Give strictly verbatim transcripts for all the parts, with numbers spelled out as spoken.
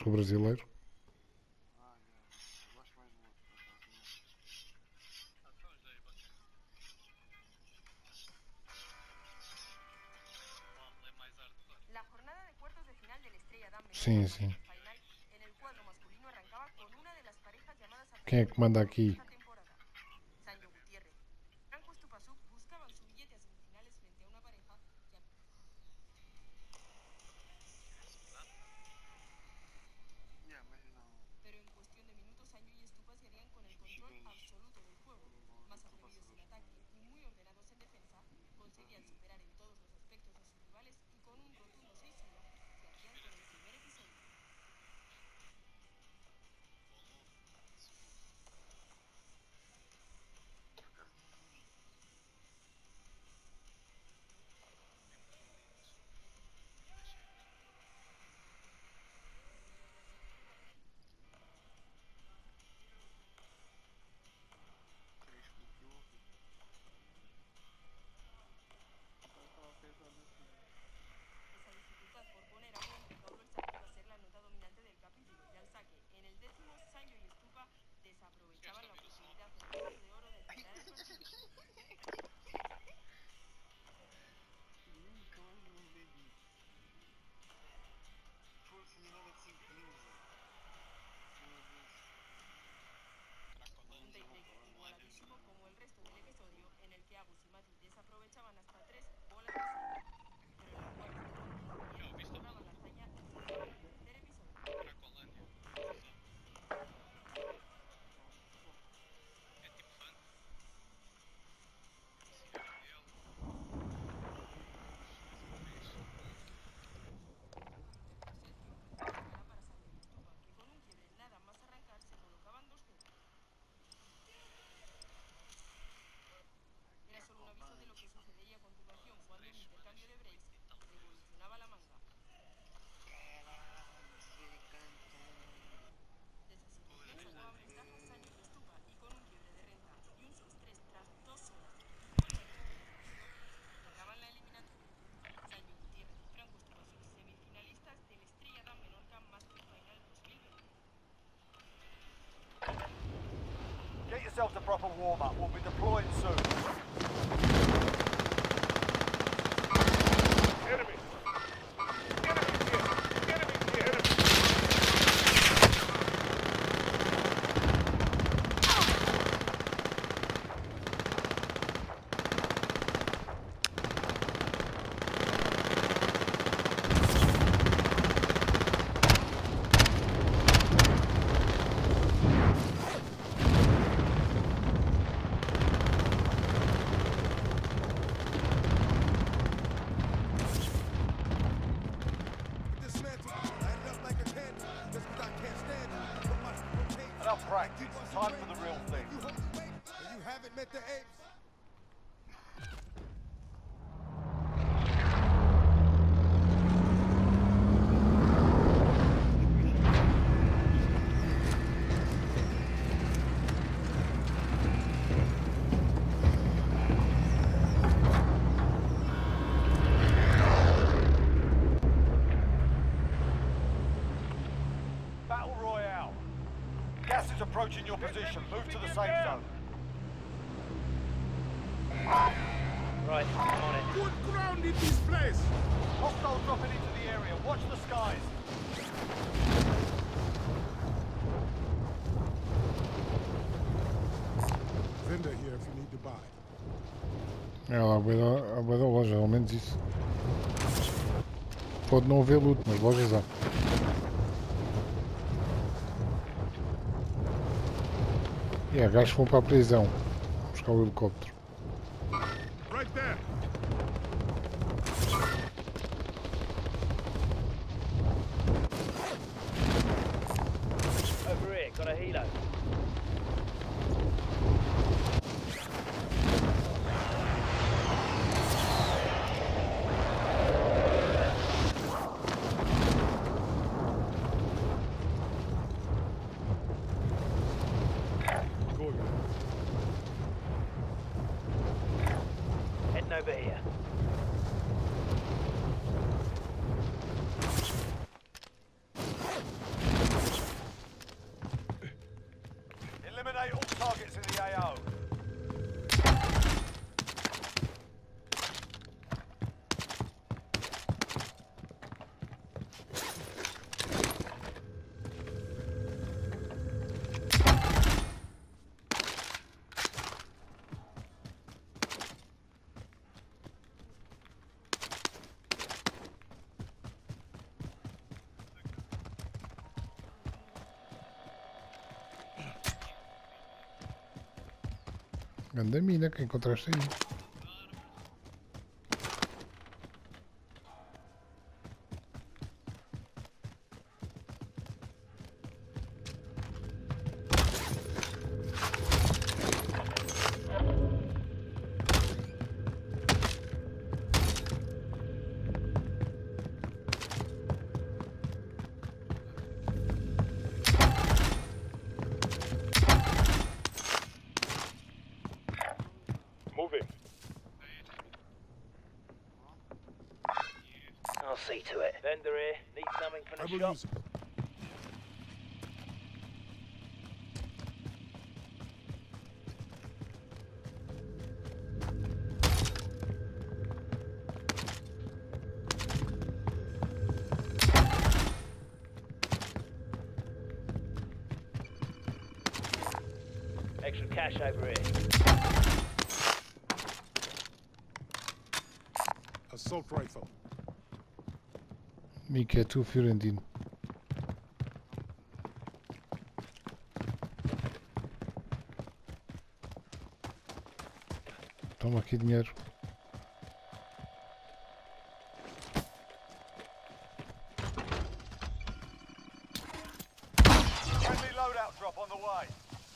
com o brasileiro. Ah, yeah. Eu gosto mais do outro, por acaso. Ah, são os dois bacanas. Vamos ler mais hardcore. La jornada de cuartos de final del Estrella Damm Menorca Sim, sim. Final en el cuadro masculino arrancaba con una de las parejas llamadas a Quem é que manda aqui? esta temporada. Sancho Gutiérrez y Franco Stupasuk buscaban su billete a semifinales frente a una pareja que Yeah, mas não. pero en cuestión de minutos Sancho y Stupa se harían con el control absoluto del juego. Más atrevidos en ataque y muy ordenados en defensa, conseguían superar en todos los aspectos a sus rivales y con un rotundo seis uno se hacían con el primer episodio. Três pelo que eu ouvi. Eu estava pensando assim. Esa dificultad por poner a buen recaudo el saque iba a ser la nota dominante del capítulo y al saque en el décimo Sancho y Stupa desaprovechaban la oportunidad del doble de oro de tirar el partido. Nunca mais me lembrei disso. Força mirada de cinco quinze. Meu Deus. Un tiebreak igualadísimo como el resto del episodio en el que Agus y Mati desaprovechaban hasta tres bolas de saque. Pero en los cuartos de final Já ouviste a lograban la hazaña y forzaban el tercer episodio. Cracolândia? É tipo funk. A cidade dele. Era para Sancho y Stupa, que con un quiebre nada más arrancar se colocaban dos cero. Era solo un aviso de lo que sucedería a continuación cuando un intercambio de breaks revolucionaba la manga. Caralho, se canta. De esa situación sacaban ventaja Sancho y Stupa y con un quiebre de renta y un seis tres tras dos horas de fútbol divertido, cerraban la eliminatoria. Sancho Gutiérrez y Franco Stupasuk, semifinalistas del Estrella Damm Menorca Master Final dos mil veinte. Get yourselves a proper warm-up. We'll be deploying soon. Enemy! Enemy here! Enemy here! Enemy! Enough practice. Time for the real thing. You haven't met the apes. Battle Royale. Gas is approaching your position. Move to the safe zone. Right, I'm on it. Good ground in this place! Hostiles dropping into the area. Watch the skies. Vendor here if you need to buy. É lá, a boa da loja, ao menos isso. Pode não haver luto, mas lojas há. E há gajos que vão para a prisão buscar o helicóptero. Right there! Over here, got a helo. Good. Heading over here. Anda mina que encontraste aí. Moving. I'll see to it. Vendor here. Need something from I the will shop? use it. Extra cash over here. Assault rifle. Mica é tu, Fiorentino. Toma aqui dinheiro. Friendly loadout drop on the way.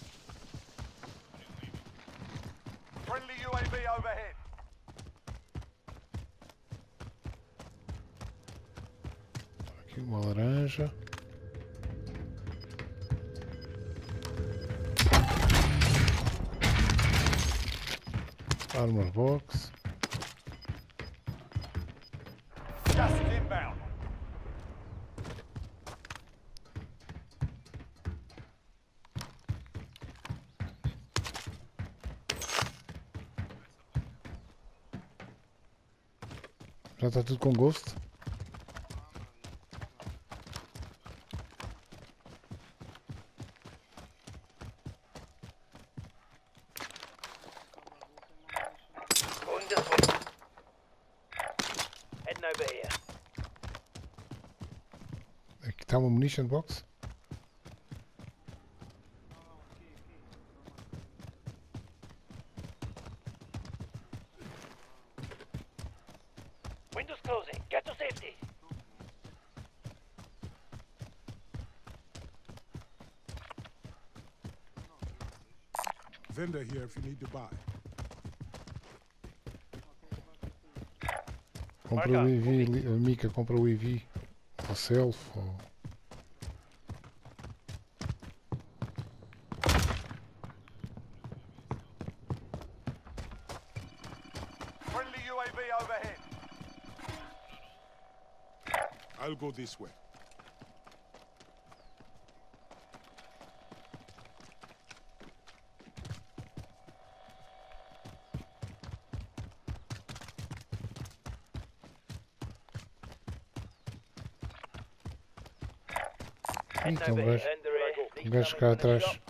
Friendly U A V overhead. Aqui uma laranja. Armor box. Gas is inbound. Já está tudo com ghost. Going this way. Heading over here. Aqui está uma munition box. Windows closing. Get to safety. Vendor here if you need to buy. Compra o E V, li- a Mica compra o E V. Ou self, ou... Friendly U A V overhead. I'll go this way. Ih, Heading tem um over here. gajo, Vendor here. um Need gajo something cá from the atrás. shop?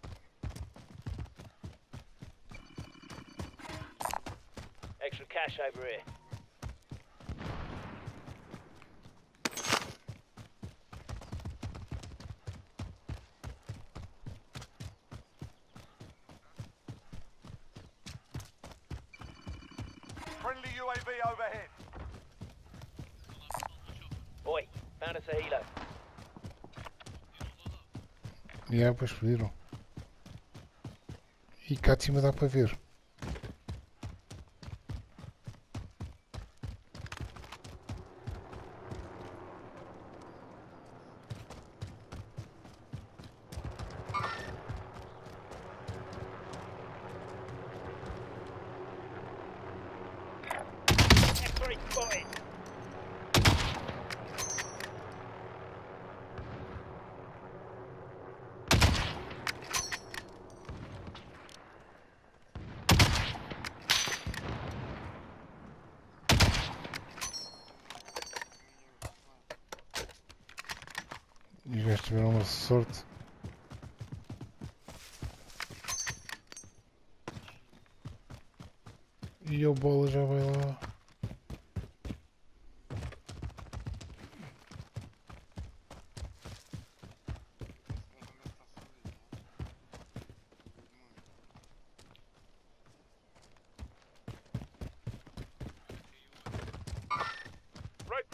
Extra cash over here. Friendly U A V overhead. Oi, found us a helo. E é, pois pediram. E cá de cima dá para ver. X three spotted. E os gajos tiveram uma sorte. E a bola já vai lá.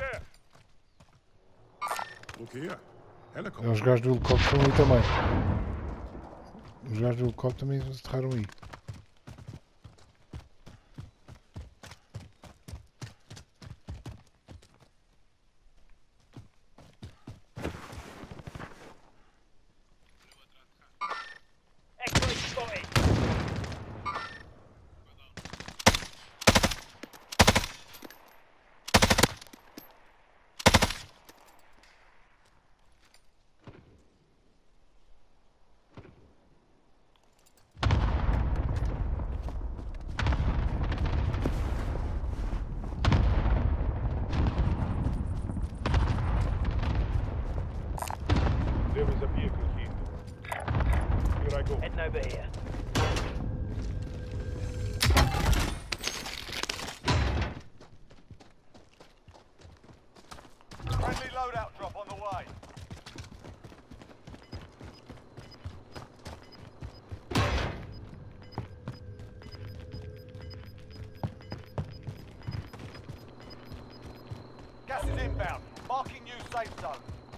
there. Look here. Helicopter. E os gajos do helicóptero estão aí também. Os gajos do helicóptero também se aterraram aí. X-ray spotted. There is a vehicle here. Here I go. Heading over here. Friendly loadout drop on the way. Gas is inbound. Marking new safe zone.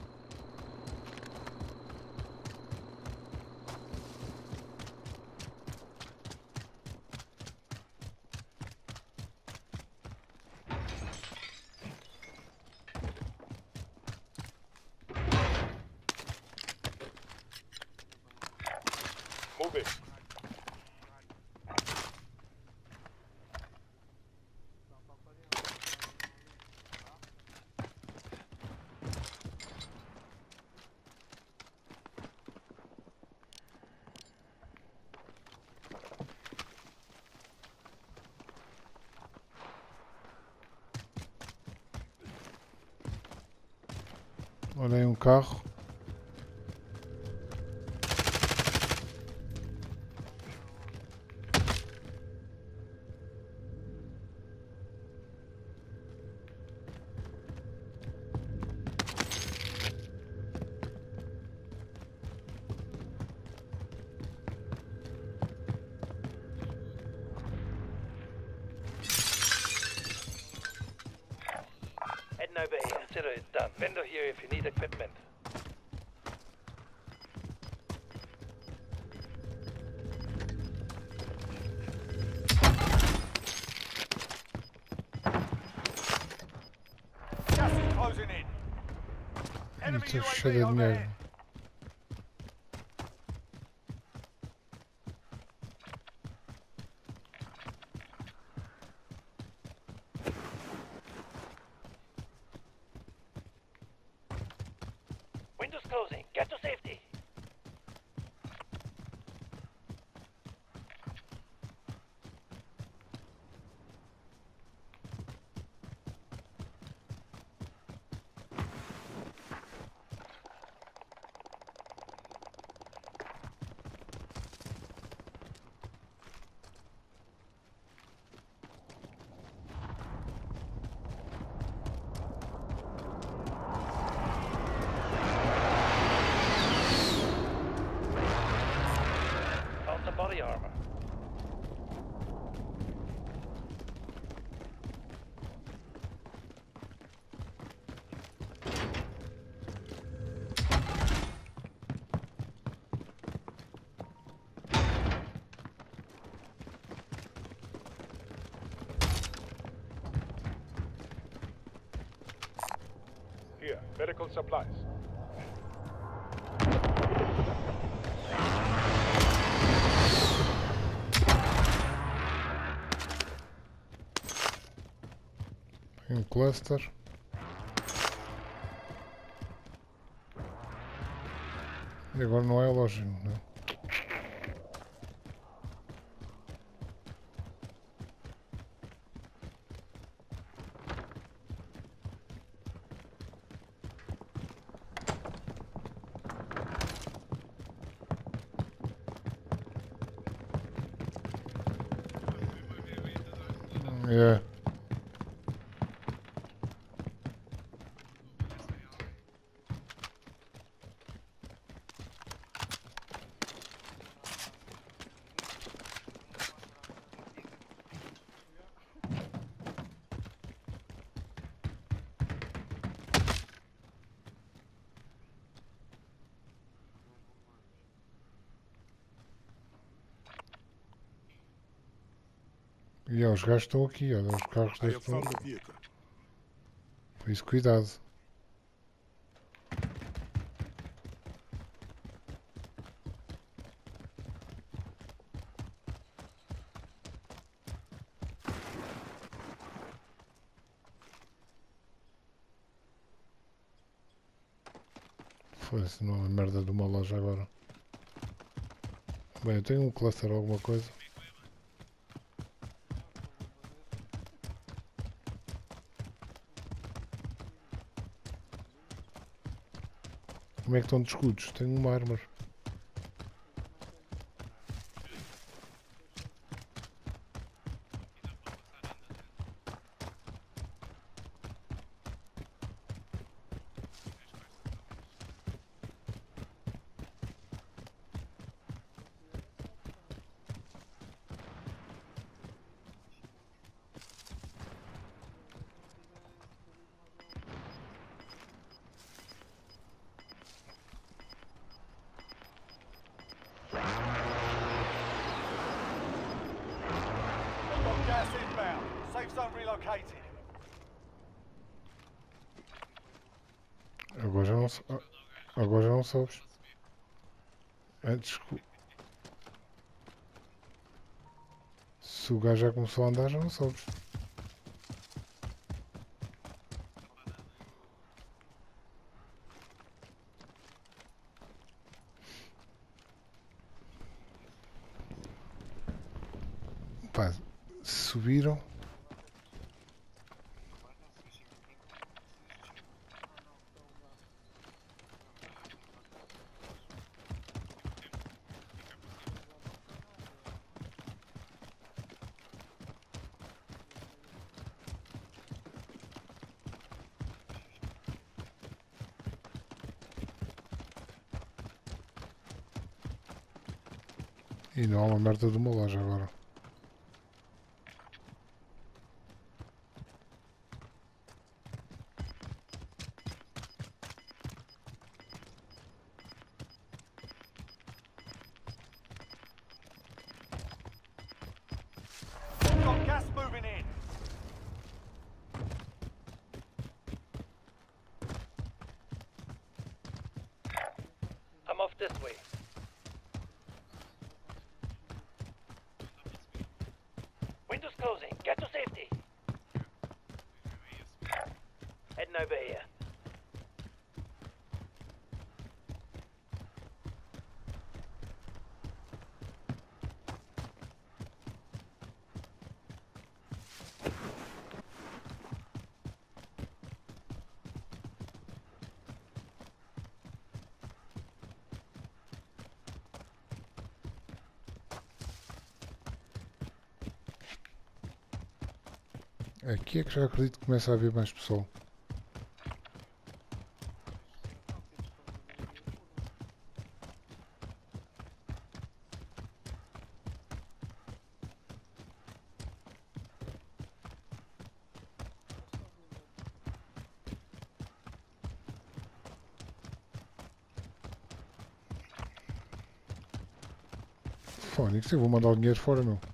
Move it. Olha aí um carro. Heading over here. Consider it done. Vendor here if you need equipment. Gas is closing in. Enemy Isso é U A cheio V de overhead. dinheiro. Windows closing. Get to safety. Found some body armor. Here, medical supplies. Tem um cluster. E agora não é lógico, não é? Yeah. E ó, os gajos estão aqui, olha, os carros I have deste found lado. the vehicle. Por isso, cuidado. Foda-se, não é uma merda de uma loja agora. Bem, eu tenho um cluster ou alguma coisa. Como é que estão de escudos? Tenho uma armor. Got gas inbound. Safe zone relocated. Agora já não, sa- ah, agora já não sabes. Antes que- se o gajo já começou a andar, já não sabes. Pá, subiram. E não há uma merda de uma loja agora. Got gas moving in. I'm off this way. Windows closing. Get to safety. Heading over here. Aqui é que já acredito que começa a haver mais pessoal. Fónix, eu vou mandar o dinheiro fora, meu.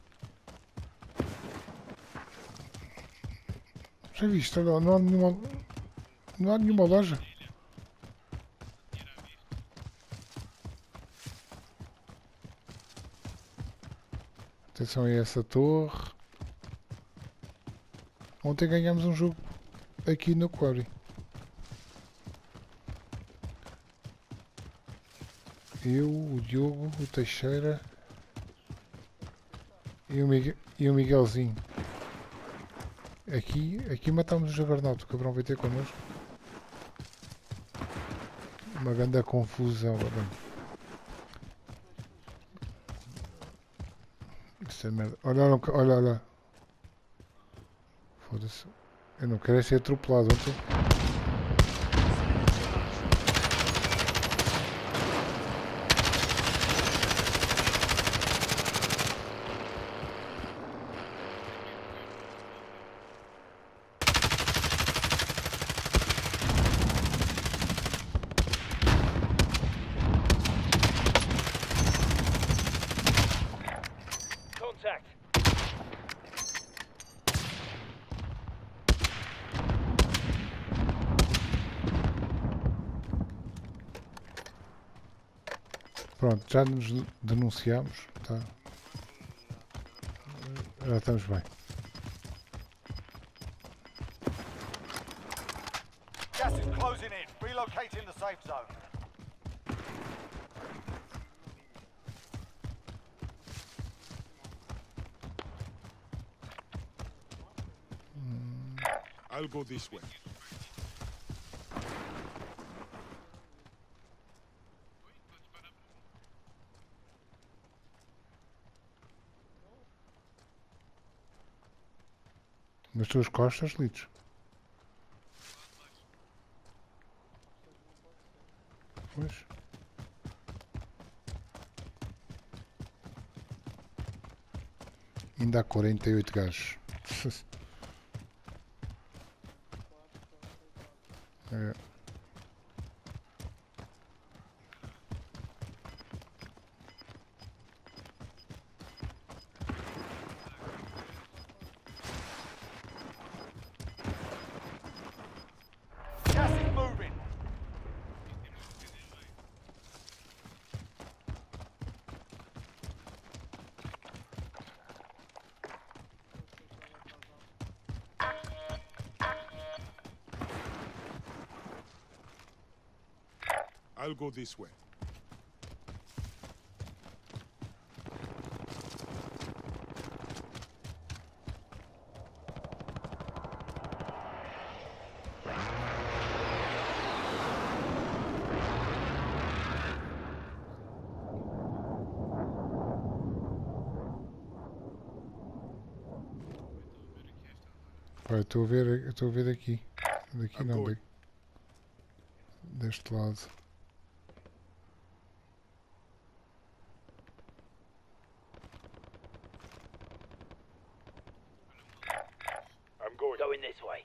Já viste? Olha, não há nenhuma, não há nenhuma loja. Atenção a essa torre. Ontem ganhámos um jogo aqui no Quarry. Eu, o Diogo, o Teixeira e o, Miguel, e o Miguelzinho. Aqui, aqui matámos o Juggernaut, o cabrão vai ter connosco. Uma grande confusão, bem. Isso é merda. Olha, olha, olha, olha. Foda-se. Eu não quero é ser atropelado ontem. Contact. Pronto, já nos denunciamos. Tá. Já estamos bem. Gas is closing in. Relocating the safe zone. I'll go this way. Nas tuas costas, Litos. Pois. Ainda há quarenta e oito gajos. É. Gas is moving. I'll go this way. Pá, eu estou a ver, eu estou a ver daqui. Daqui não, Agora. daqui. Deste lado. I'm going. Going this way.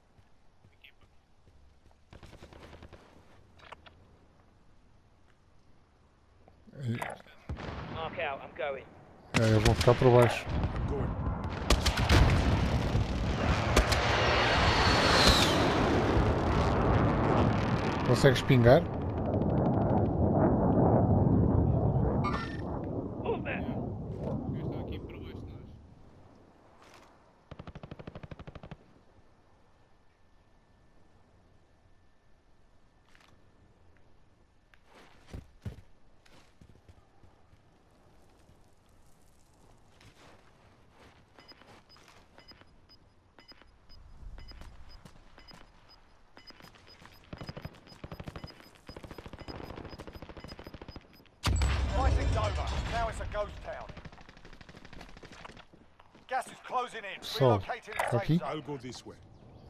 Mark out, I'm going. É, eles vão ficar por baixo. I'm going. Consegues pingar? Move there. O gajo está aqui por baixo de nós. Fighting's over. Now it's a ghost town. Gas is closing in. So, Relocating the aqui? safe I'll zone. go this way.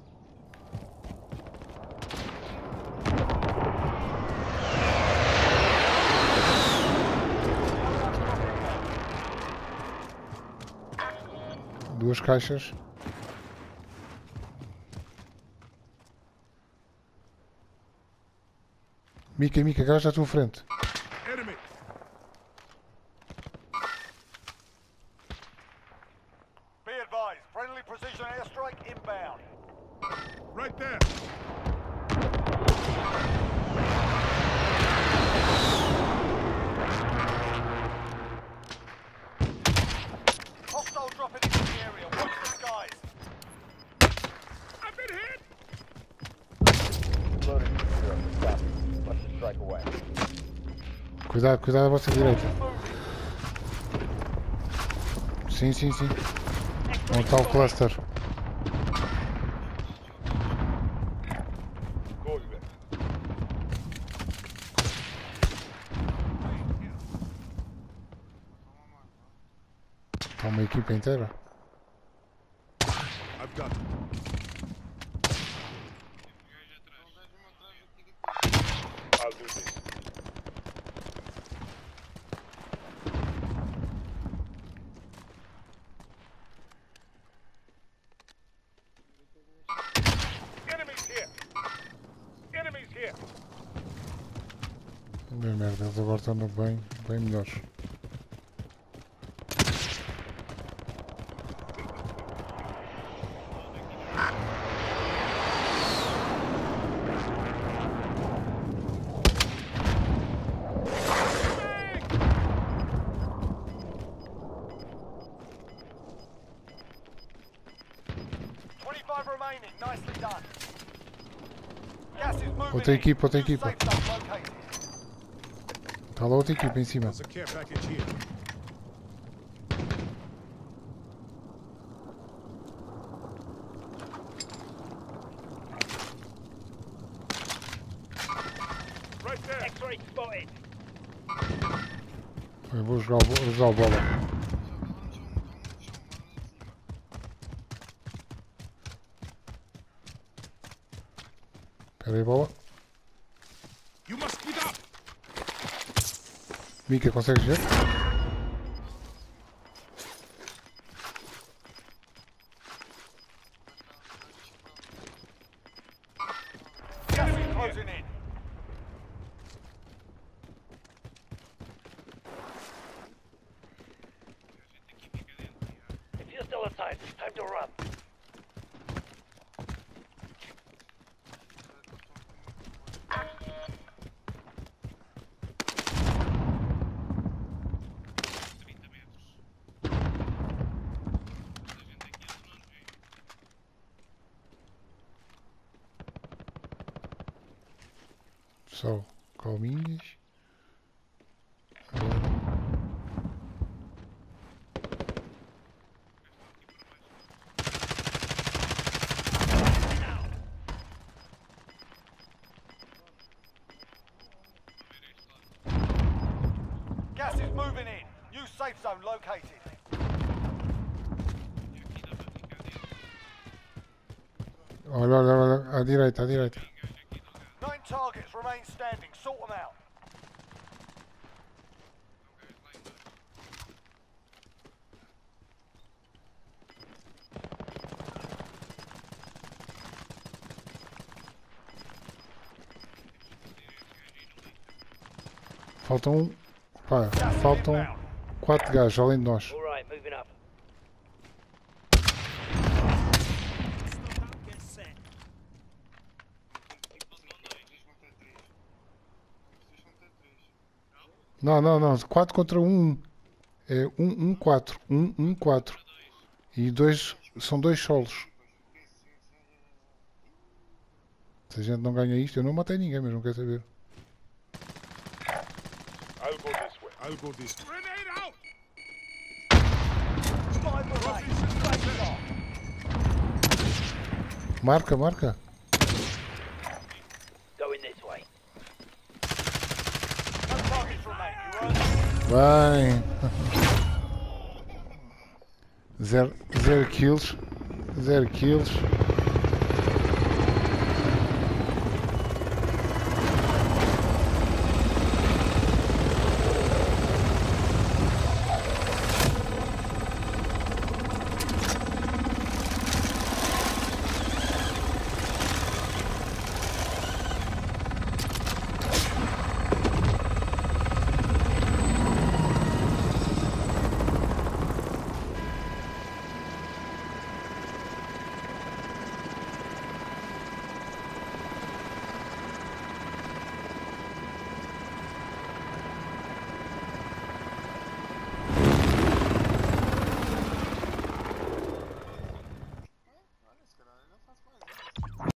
Duas caixas. Mica, Mica, gajo à tua frente. Enemy! Be advised. Friendly precision airstrike inbound. Right there! Hostile dropping into the area. Watch the skies. I've been hit! Loading zero. Copy. Watch the strike away. Cuidado, cuidado à vossa direita. Sim, sim, sim. Onde está o cluster? Good bit. Está uma equipa inteira. I've got it. I'll do this. Enemies here. Enemies here. Meu merda, eles agora estão bem, bem melhores. Outra in. equipa, outra New equipa. safe zone located. Está lá outra equipa em cima. There's a care package here. Right there. X-ray spotted. Eu vou jogar, vou usar o bola. Espera aí, bola. You must speed up. Mika, consegues ver? Gas is closing in. If you're still inside, time to run. trinta metros. Toda a gente aqui eles não nos vê. Só calminhas. Gas is moving in. New safe zone located. E aqui dá para ficar dentro. Olha, olha, olha, à direita, à direita. Tem gajo aqui do gajo. Nine targets remain standing. Sort them out. Do gajo lá embaixo. Faltam. Pá, Gas is faltam inbound. quatro gajos além de nós. All right, moving up. Eles vão dois. Vocês vão ter três. Vocês vão ter três. Não, não, não. quatro contra um. É um, um, quatro. um, um, quatro. E dois. São dois solos. Sim, sim, sim. Se a gente não ganha isto, eu não matei ninguém, mas não quero saber. I'll go this way. I'll go this way. Grenade out. Five remain. Safe zone. Marca, marca. Going this way. No targets remain. You earned it. Bem. Zero, zero kills. Zero kills.